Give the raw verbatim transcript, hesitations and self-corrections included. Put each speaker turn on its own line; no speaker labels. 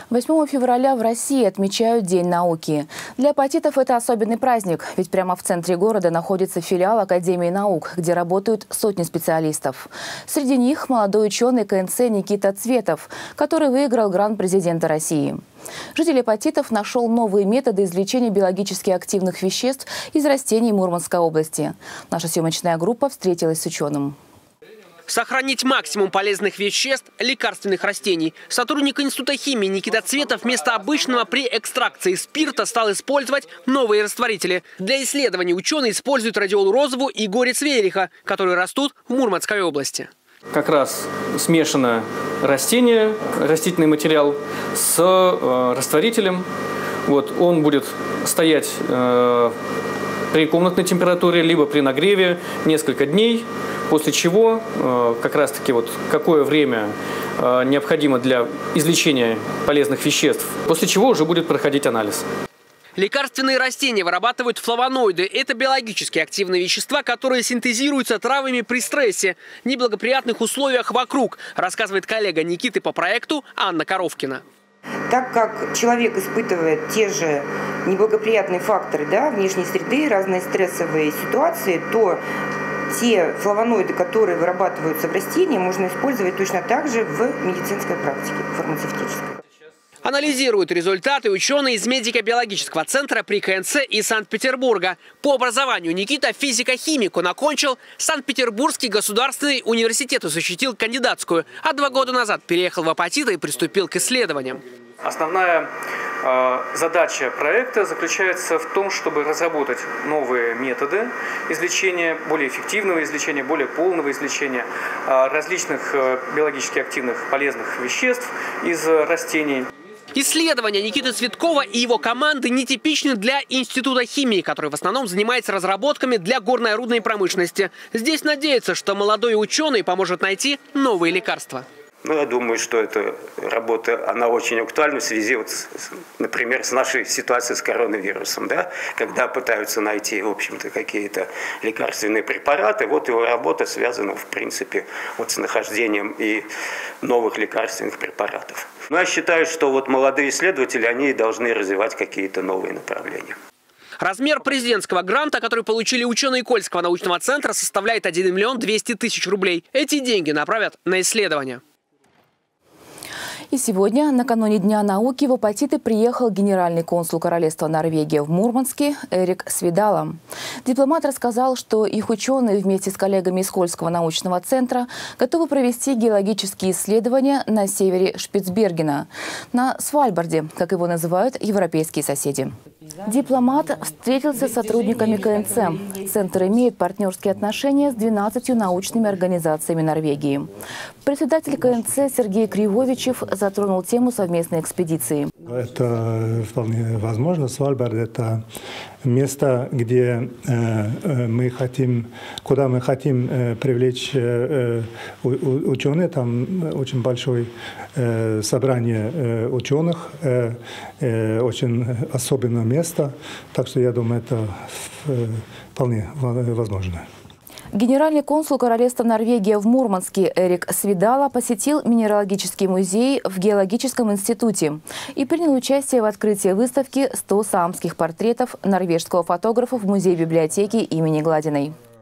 восьмого февраля в России отмечают День науки. Для апатитов это особенный праздник, ведь прямо в центре города находится филиал Академии наук, где работают сотни специалистов. Среди них молодой ученый ка эн цэ Никита Цветов, который выиграл грант президента России. Житель апатитов нашел новые методы извлечения биологически активных веществ из растений Мурманской области. Наша съемочная группа встретилась с ученым.
Сохранить максимум полезных веществ лекарственных растений. Сотрудник Института химии Никита Цветов вместо обычного при экстракции спирта стал использовать новые растворители. Для исследований ученые используют радиолу розову и горец вереха, которые растут в Мурманской области.
Как раз смешано растение, растительный материал с э, растворителем. Вот, он будет стоять э, при комнатной температуре, либо при нагреве несколько дней. После чего, как раз таки, вот какое время необходимо для извлечения полезных веществ, после чего уже будет проходить анализ.
Лекарственные растения вырабатывают флавоноиды. Это биологически активные вещества, которые синтезируются травами при стрессе, неблагоприятных условиях вокруг, рассказывает коллега Никиты по проекту Анна Коровкина.
Так как человек испытывает те же неблагоприятные факторы, да, внешней среды, разные стрессовые ситуации, то те флавоноиды, которые вырабатываются в растении, можно использовать точно так же в медицинской практике, фармацевтической.
Анализируют результаты ученые из медико-биологического центра при ка эн цэ из Санкт-Петербурга. По образованию Никита физико-химик. Он окончил Санкт-Петербургский государственный университет и защитил кандидатскую. А два года назад переехал в апатиты и приступил к исследованиям.
Основная э, задача проекта заключается в том, чтобы разработать новые методы излечения, более эффективного излечения, более полного излечения э, различных э, биологически активных полезных веществ из э, растений.
Исследования Никиты Цветкова и его команды нетипичны для Института химии, который в основном занимается разработками для горно-рудной промышленности. Здесь надеются, что молодой ученый поможет найти новые лекарства.
Ну, я думаю, что эта работа, она очень актуальна в связи, вот, с, например, с нашей ситуацией с коронавирусом, да, когда пытаются найти, в общем-то, какие-то лекарственные препараты. Вот его работа связана, в принципе, вот с нахождением и новых лекарственных препаратов. Но я считаю, что вот молодые исследователи, они должны развивать какие-то новые направления.
Размер президентского гранта, который получили ученые Кольского научного центра, составляет один миллион двести тысяч рублей. Эти деньги направят на исследования.
И сегодня, накануне Дня науки, в апатиты приехал генеральный консул Королевства Норвегия в Мурманске Эрик Свидала. Дипломат рассказал, что их ученые вместе с коллегами из Кольского научного центра готовы провести геологические исследования на севере Шпицбергена, на Свальбарде, как его называют европейские соседи. Дипломат встретился с сотрудниками ка эн цэ. Центр имеет партнерские отношения с двенадцатью научными организациями Норвегии. Председатель ка эн цэ Сергей Кривовичев затронул тему совместной экспедиции.
Это вполне возможно. Свальбард – это место, где э, мы хотим, куда мы хотим э, привлечь э, ученых. Там очень большое э, собрание э, ученых, э, э, очень особенное место. Так что я думаю, это э, вполне возможно.
Генеральный консул Королевства Норвегия в Мурманске Эрик Свидала посетил Минералогический музей в Геологическом институте и принял участие в открытии выставки «сто саамских портретов» норвежского фотографа в музее-библиотеке имени Гладиной.